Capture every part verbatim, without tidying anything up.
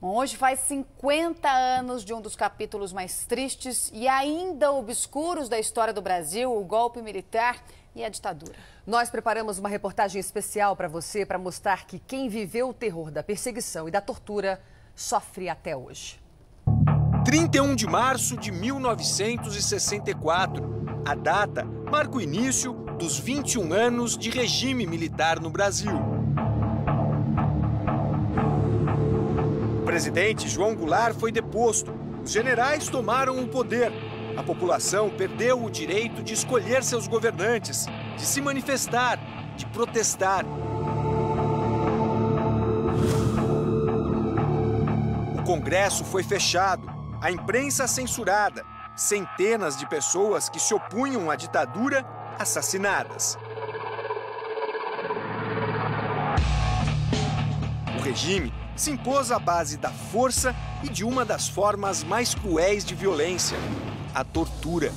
Hoje faz cinquenta anos de um dos capítulos mais tristes e ainda obscuros da história do Brasil, o golpe militar e a ditadura. Nós preparamos uma reportagem especial para você para mostrar que quem viveu o terror da perseguição e da tortura sofre até hoje. trinta e um de março de mil novecentos e sessenta e quatro. A data marca o início dos vinte e um anos de regime militar no Brasil. O presidente João Goulart foi deposto. Os generais tomaram o poder. A população perdeu o direito de escolher seus governantes, de se manifestar, de protestar. O Congresso foi fechado, a imprensa censurada, centenas de pessoas que se opunham à ditadura assassinadas. O regime se impôs à base da força e de uma das formas mais cruéis de violência, a tortura.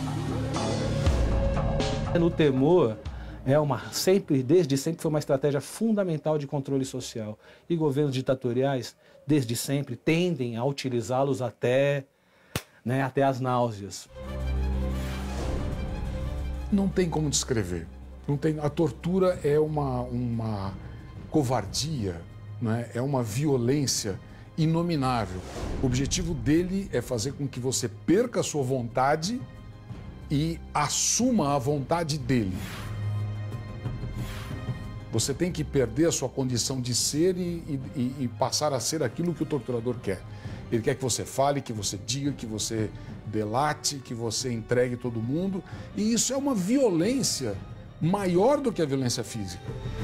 No temor, é uma, sempre, desde sempre foi uma estratégia fundamental de controle social. E governos ditatoriais, desde sempre, tendem a utilizá-los até, né, até as náuseas. Não tem como descrever. Não tem, a tortura é uma, uma covardia, né? É uma violência inominável. O objetivo dele é fazer com que você perca a sua vontade e assuma a vontade dele. Você tem que perder a sua condição de ser e, e, e passar a ser aquilo que o torturador quer. Ele quer que você fale, que você diga, que você delate, que você entregue todo mundo. E isso é uma violência maior do que a violência física.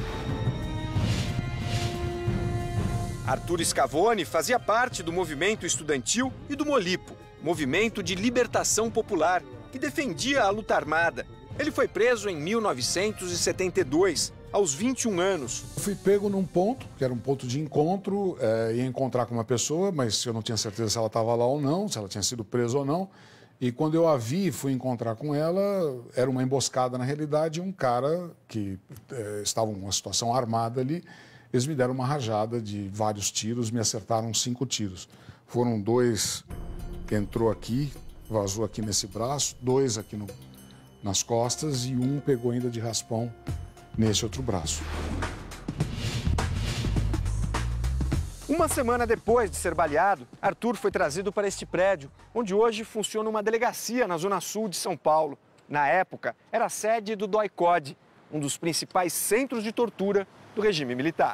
Arthur Scavone fazia parte do movimento estudantil e do Molipo, Movimento de Libertação Popular, que defendia a luta armada. Ele foi preso em mil novecentos e setenta e dois, aos vinte e um anos. Eu fui pego num ponto, que era um ponto de encontro, é, ia encontrar com uma pessoa, mas eu não tinha certeza se ela estava lá ou não, se ela tinha sido presa ou não. E quando eu a vi e fui encontrar com ela, era uma emboscada na realidade, um cara que é, estava em uma situação armada ali. Eles me deram uma rajada de vários tiros, me acertaram cinco tiros. Foram dois, entrou aqui, vazou aqui nesse braço, dois aqui no, nas costas e um pegou ainda de raspão nesse outro braço. Uma semana depois de ser baleado, Arthur foi trazido para este prédio, onde hoje funciona uma delegacia na zona sul de São Paulo. Na época, era a sede do D O I-C O D, um dos principais centros de tortura do regime militar.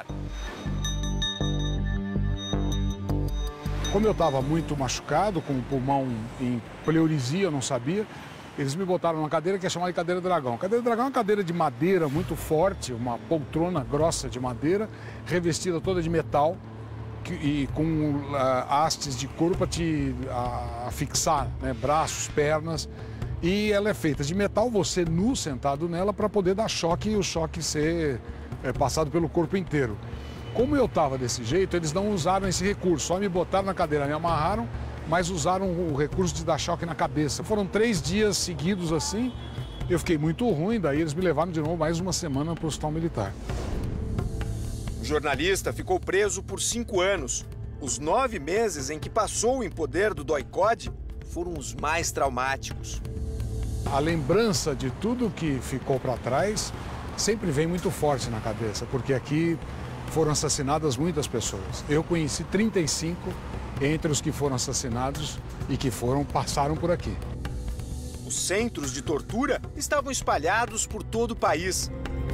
Como eu estava muito machucado, com o pulmão em pleurisia, eu não sabia, eles me botaram numa cadeira que é chamada de cadeira dragão. A cadeira dragão é uma cadeira de madeira muito forte, uma poltrona grossa de madeira, revestida toda de metal que, e com uh, hastes de couro para te uh, fixar, né, braços, pernas. E ela é feita de metal, você nu sentado nela para poder dar choque e o choque ser é, passado pelo corpo inteiro. Como eu estava desse jeito, eles não usaram esse recurso, só me botaram na cadeira, me amarraram, mas usaram o recurso de dar choque na cabeça. Foram três dias seguidos assim, eu fiquei muito ruim, daí eles me levaram de novo mais uma semana para o hospital militar. O jornalista ficou preso por cinco anos. Os nove meses em que passou em poder do D O I-C O D foram os mais traumáticos. A lembrança de tudo que ficou para trás sempre vem muito forte na cabeça, porque aqui foram assassinadas muitas pessoas. Eu conheci trinta e cinco entre os que foram assassinados e que foram passaram por aqui. Os centros de tortura estavam espalhados por todo o país.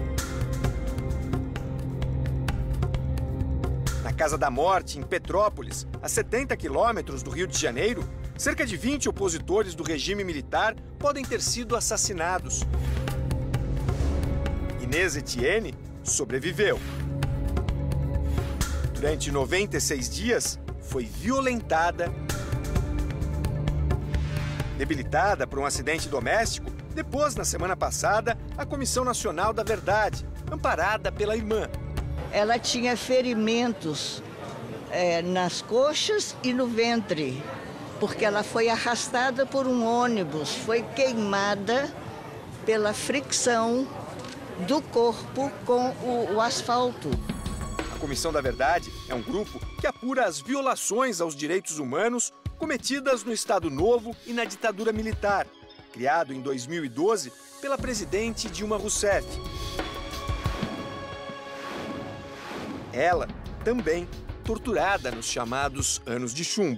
Na Casa da Morte, em Petrópolis, a setenta quilômetros do Rio de Janeiro, cerca de vinte opositores do regime militar podem ter sido assassinados. Inês Etienne sobreviveu. Durante noventa e seis dias, foi violentada. Debilitada por um acidente doméstico, depôs na semana passada a Comissão Nacional da Verdade, amparada pela irmã. Ela tinha ferimentos é, nas coxas e no ventre, porque ela foi arrastada por um ônibus, foi queimada pela fricção do corpo com o, o asfalto. A Comissão da Verdade é um grupo que apura as violações aos direitos humanos cometidas no Estado Novo e na ditadura militar, criado em dois mil e doze pela presidente Dilma Rousseff. Ela também torturada nos chamados Anos de Chumbo.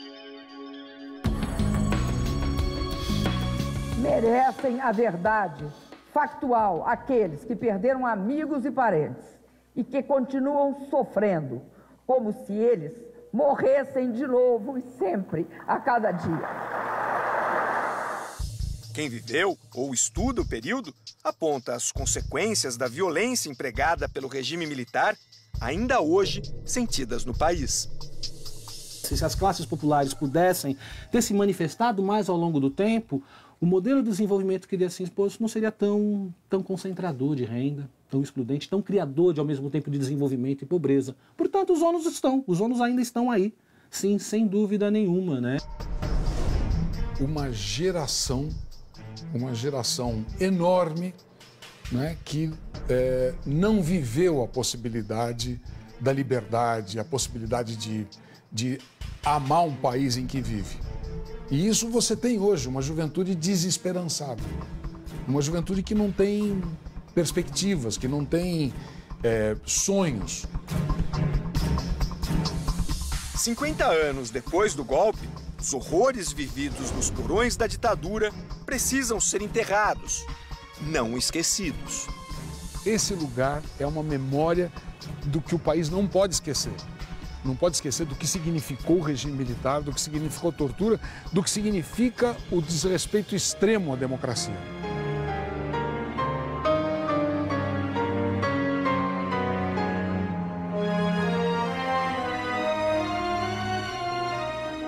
Merecem a verdade factual aqueles que perderam amigos e parentes e que continuam sofrendo, como se eles morressem de novo e sempre, a cada dia. Quem viveu ou estuda o período aponta as consequências da violência empregada pelo regime militar, ainda hoje sentidas no país. Se as classes populares pudessem ter se manifestado mais ao longo do tempo, o modelo de desenvolvimento que iria ser imposto não seria tão, tão concentrador de renda, tão excludente, tão criador de, ao mesmo tempo, de desenvolvimento e pobreza. Portanto, os ônus estão, os ônus ainda estão aí, sim, sem dúvida nenhuma, né? Uma geração, uma geração enorme, né, que é, não viveu a possibilidade da liberdade, a possibilidade de, de amar um país em que vive. E isso você tem hoje, uma juventude desesperançada, uma juventude que não tem perspectivas, que não tem é, sonhos. cinquenta anos depois do golpe, os horrores vividos nos porões da ditadura precisam ser enterrados, não esquecidos. Esse lugar é uma memória do que o país não pode esquecer. Não pode esquecer do que significou o regime militar, do que significou a tortura, do que significa o desrespeito extremo à democracia.